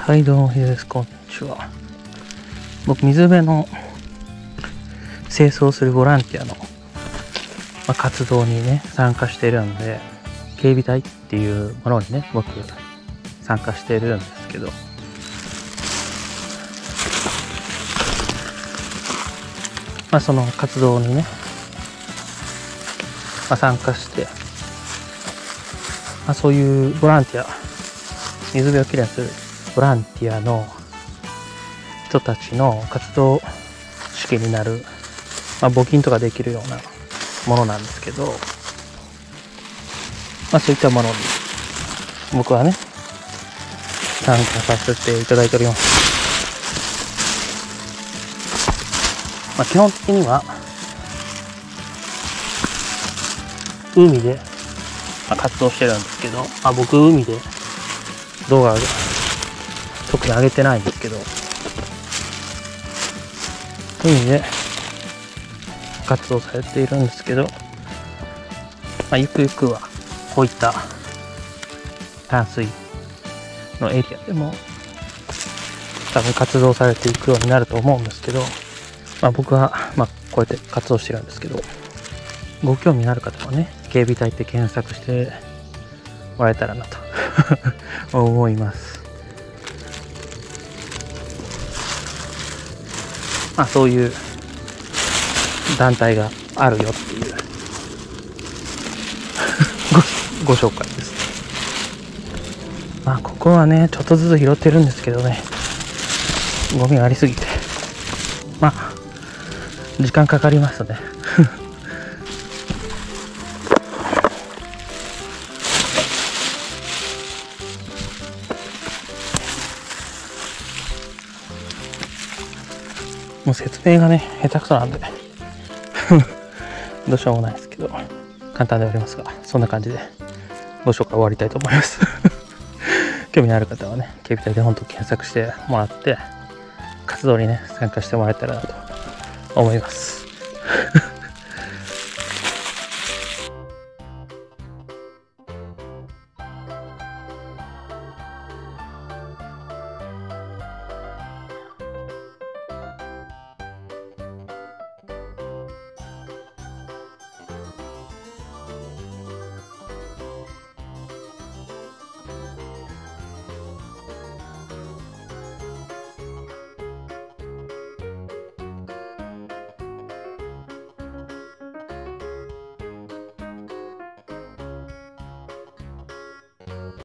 はい、どうも、ひでです。こんにちは。僕、水辺の清掃するボランティアの、活動にね、参加しているんで、警備隊っていうものにね、僕、参加しているんですけど、その活動にね、参加して、そういうボランティア、水辺をきれいにするボランティアの人たちの活動資金になる、募金とかできるようなものなんですけど、そういったものに僕はね、参加させていただいております。基本的には海で活動してるんですけど、僕海で動画特に上げてないんですけど、海で活動されているんですけど、ゆくゆくはこういった淡水のエリアでも多分活動されていくようになると思うんですけど、僕はこうやって活動してるんですけど、ご興味のある方はね、警備隊って検索してもらえたらなと思います。そういう団体があるよっていうご紹介です。ここはね、ちょっとずつ拾ってるんですけどね、ゴミがありすぎて、時間かかりますね。もう説明がね、下手くそなんでどうしようもないですけど、簡単ではありますが、そんな感じでご紹介終わりたいと思います興味のある方はね、警備隊で本当検索してもらって、活動にね、参加してもらえたらなと思います